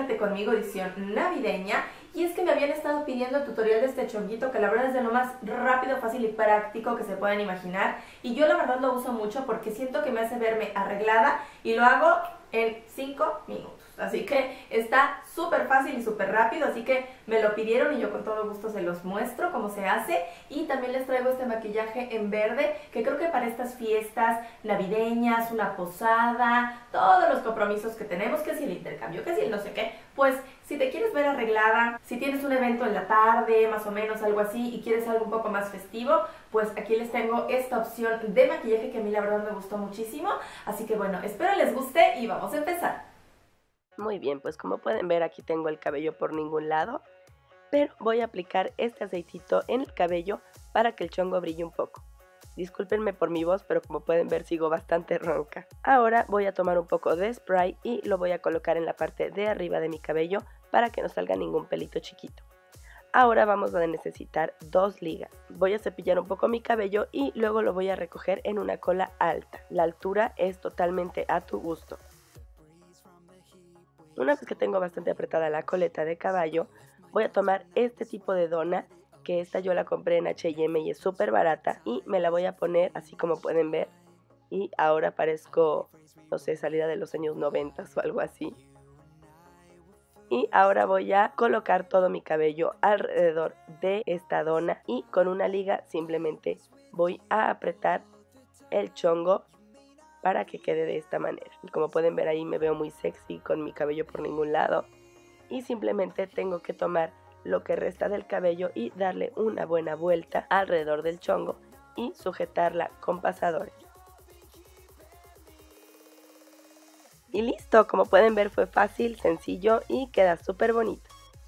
Quédate conmigo edición navideña. Y es que me habían estado pidiendo el tutorial de este chonguito, que la verdad es de lo más rápido, fácil y práctico que se pueden imaginar. Y yo la verdad lo uso mucho porque siento que me hace verme arreglada y lo hago en 5 minutos. Así que está súper fácil y súper rápido, así que me lo pidieron y yo con todo gusto se los muestro cómo se hace. Y también les traigo este maquillaje en verde, que creo que para estas fiestas navideñas, una posada, todos los compromisos que tenemos, que si el intercambio, que si el no sé qué, pues si te quieres ver arreglada, si tienes un evento en la tarde, más o menos algo así, y quieres algo un poco más festivo, pues aquí les tengo esta opción de maquillaje que a mí la verdad me gustó muchísimo. Así que bueno, espero les guste y vamos a empezar. Muy bien, pues como pueden ver aquí tengo el cabello por ningún lado, pero voy a aplicar este aceitito en el cabello para que el chongo brille un poco. Discúlpenme por mi voz, pero como pueden ver sigo bastante ronca. Ahora voy a tomar un poco de spray y lo voy a colocar en la parte de arriba de mi cabello para que no salga ningún pelito chiquito. Ahora vamos a necesitar 2 ligas. Voy a cepillar un poco mi cabello y luego lo voy a recoger en una cola alta. La altura es totalmente a tu gusto. Una vez que tengo bastante apretada la coleta de caballo, voy a tomar este tipo de dona, que esta yo la compré en H&M y es súper barata, y me la voy a poner así como pueden ver, y ahora parezco, no sé, salida de los años 90 o algo así. Y ahora voy a colocar todo mi cabello alrededor de esta dona y con una liga simplemente voy a apretar el chongo para que quede de esta manera. Y como pueden ver ahí me veo muy sexy con mi cabello por ningún lado. Y simplemente tengo que tomar lo que resta del cabello y darle una buena vuelta alrededor del chongo y sujetarla con pasadores. Y listo, como pueden ver fue fácil, sencillo y queda súper bonito.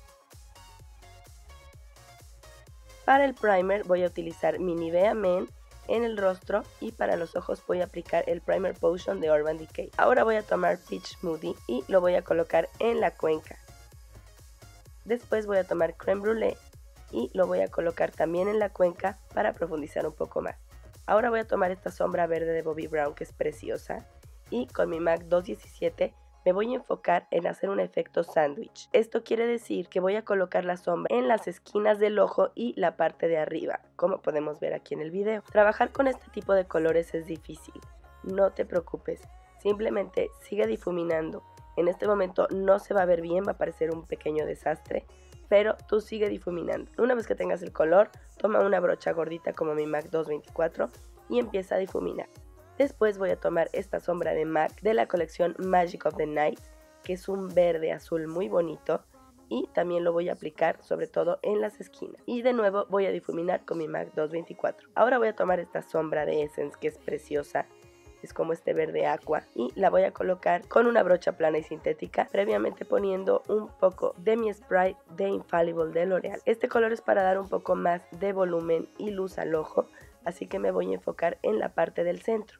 Para el primer voy a utilizar mi Nivea Men en el rostro y para los ojos voy a aplicar el Primer Potion de Urban Decay. Ahora voy a tomar Peach Smoothie y lo voy a colocar en la cuenca. Después voy a tomar Crème Brûlée y lo voy a colocar también en la cuenca para profundizar un poco más. Ahora voy a tomar esta sombra verde de Bobbi Brown que es preciosa y con mi MAC 217 me voy a enfocar en hacer un efecto sándwich. Esto quiere decir que voy a colocar la sombra en las esquinas del ojo y la parte de arriba, como podemos ver aquí en el video. Trabajar con este tipo de colores es difícil, no te preocupes, simplemente sigue difuminando. En este momento no se va a ver bien, va a parecer un pequeño desastre, pero tú sigue difuminando. Una vez que tengas el color, toma una brocha gordita como mi MAC 224 y empieza a difuminar. Después voy a tomar esta sombra de MAC de la colección Magic of the Night, que es un verde azul muy bonito, y también lo voy a aplicar sobre todo en las esquinas. Y de nuevo voy a difuminar con mi MAC 224. Ahora voy a tomar esta sombra de Essence que es preciosa, es como este verde aqua, y la voy a colocar con una brocha plana y sintética, previamente poniendo un poco de mi spray de Infallible de L'Oreal. Este color es para dar un poco más de volumen y luz al ojo, así que me voy a enfocar en la parte del centro.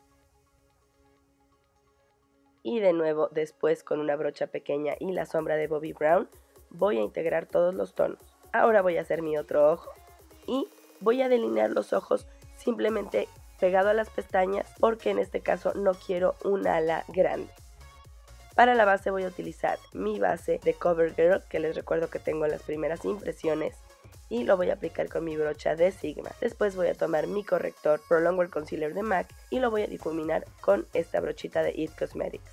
Y de nuevo después con una brocha pequeña y la sombra de Bobbi Brown voy a integrar todos los tonos. Ahora voy a hacer mi otro ojo y voy a delinear los ojos simplemente pegado a las pestañas porque en este caso no quiero un ala grande. Para la base voy a utilizar mi base de CoverGirl, que les recuerdo que tengo en las primeras impresiones, y lo voy a aplicar con mi brocha de Sigma. Después voy a tomar mi corrector Pro Longwear Concealer de MAC y lo voy a difuminar con esta brochita de IT Cosmetics.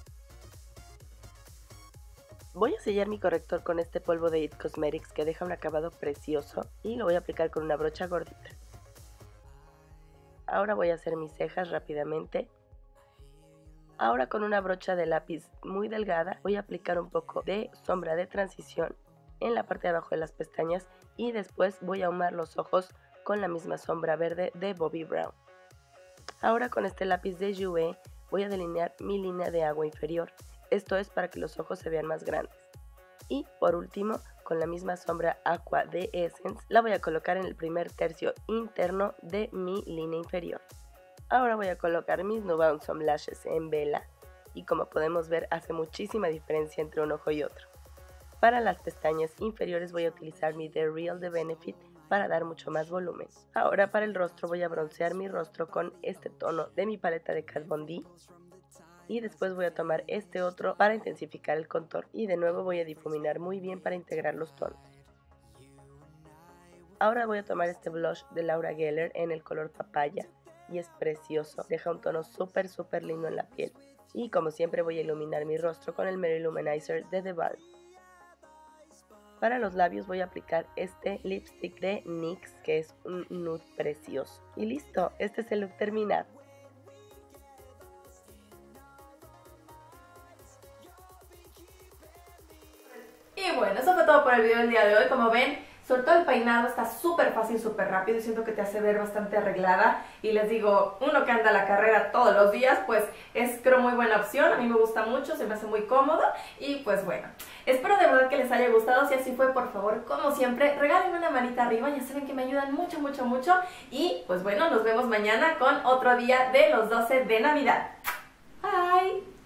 Voy a sellar mi corrector con este polvo de IT Cosmetics que deja un acabado precioso y lo voy a aplicar con una brocha gordita. Ahora voy a hacer mis cejas rápidamente. Ahora con una brocha de lápiz muy delgada voy a aplicar un poco de sombra de transición en la parte de abajo de las pestañas y después voy a ahumar los ojos con la misma sombra verde de Bobbi Brown. Ahora con este lápiz de Jouer voy a delinear mi línea de agua inferior. Esto es para que los ojos se vean más grandes. Y por último, con la misma sombra Aqua de Essence, la voy a colocar en el primer tercio interno de mi línea inferior. Ahora voy a colocar mis No Bounce Some Lashes en vela y como podemos ver hace muchísima diferencia entre un ojo y otro. Para las pestañas inferiores voy a utilizar mi The Real de Benefit para dar mucho más volumen. Ahora para el rostro voy a broncear mi rostro con este tono de mi paleta de Kat Von D. y después voy a tomar este otro para intensificar el contorno. Y de nuevo voy a difuminar muy bien para integrar los tonos. Ahora voy a tomar este blush de Laura Geller en el color papaya y es precioso, deja un tono súper lindo en la piel. Y como siempre voy a iluminar mi rostro con el Mary Luminizer de The Balm. Para los labios voy a aplicar este lipstick de NYX que es un nude precioso. Y listo, este es el look terminado. Y bueno, eso fue todo por el video del día de hoy. Como ven, sobre todo el peinado está súper fácil, súper rápido y siento que te hace ver bastante arreglada. Y les digo, uno que anda a la carrera todos los días, pues es creo muy buena opción. A mí me gusta mucho, se me hace muy cómodo y pues bueno. Espero de verdad que les haya gustado. Si así fue, por favor, como siempre, regálenme una manita arriba. Ya saben que me ayudan mucho. Y pues bueno, nos vemos mañana con otro día de los 12 de Navidad. Bye.